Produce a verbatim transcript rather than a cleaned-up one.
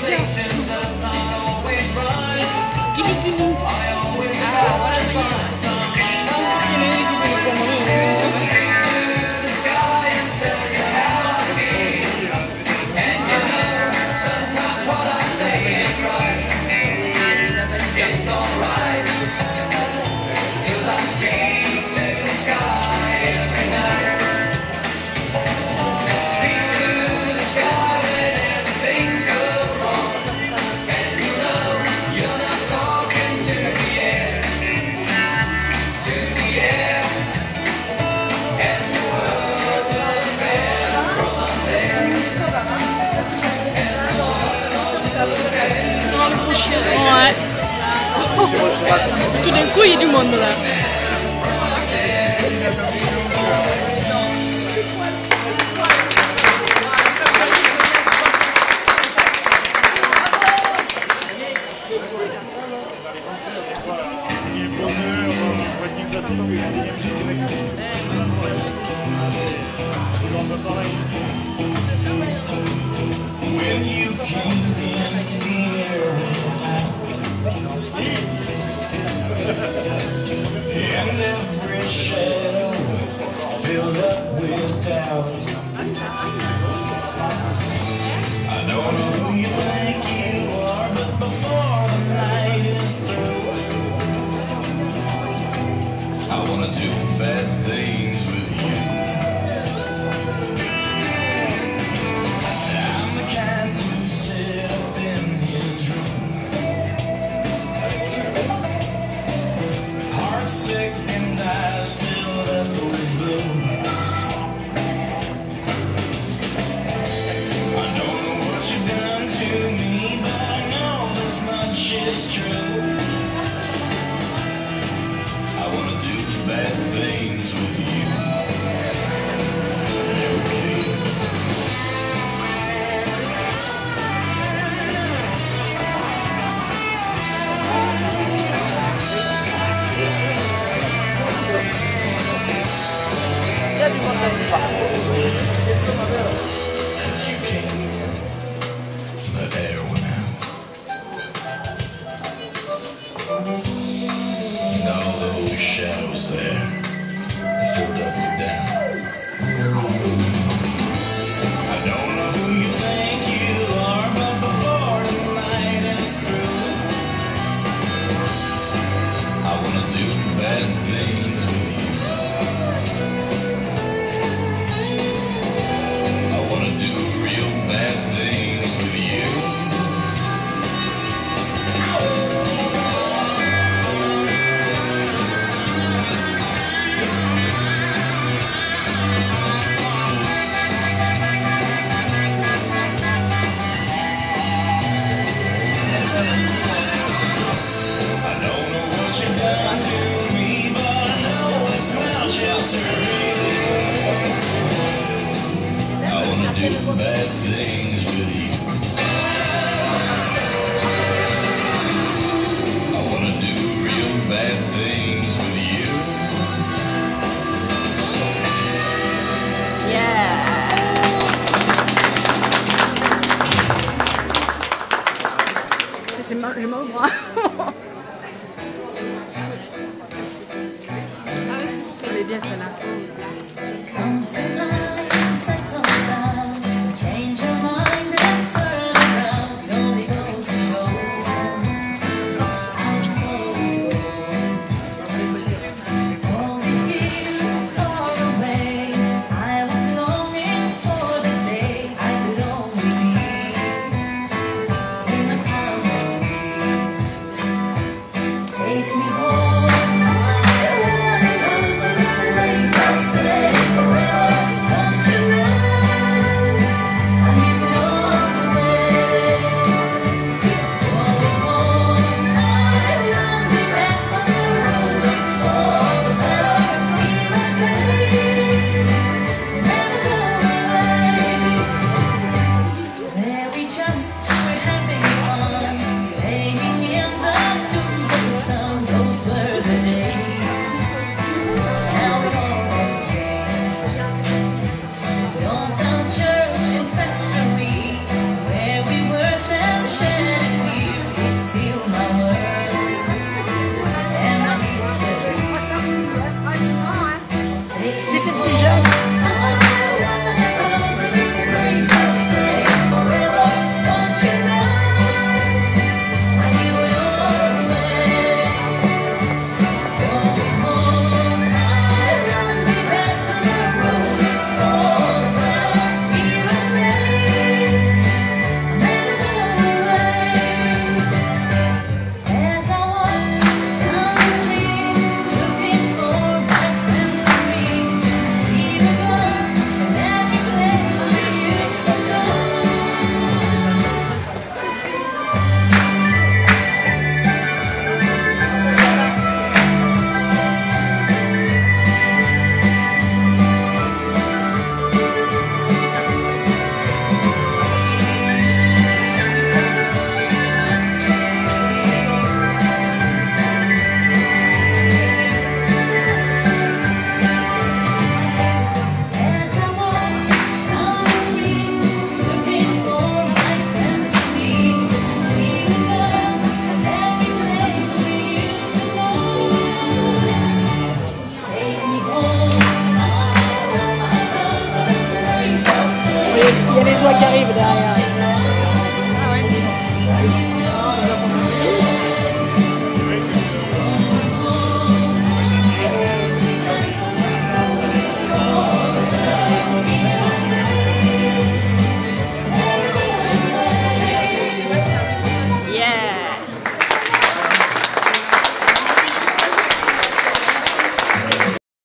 tiens. Gili Gili. Ah, voilà, ça y est. Il y en a une qui fait des conneries. It's alright, 'cause I speak to the sky every night. Speak to the sky when everything's go wrong. And you know you're not talking to the air, to the air. And the world will bear from up there. And the world will bear. Dans le prochain. Ouais. Tout d'un coup, il y a du monde là. When you came in here and every shadow filled up with doubt, I don't know who you think you are, but before the night is through, I wanna do bad things with you. I'm the kind to sit up in his room, heart sick and eyes filled up with blue. I don't know what you've done to me, but I know this much is true. I wanna do bad things with you. Okay. You came in, the air went out, and all those shadows there filled up with doubt. I don't know who you think you are, but before the night is through, I wanna do bad things with you. I wanna do real bad things with you. I don't know what you've done to me, but I know it's Manchester. I wanna do bad things with you. I wanna do real bad things with you. Yeah. C'est mal, j'ai mal au bras. Ah oui, c'est bien celle-là. Comes the time to settle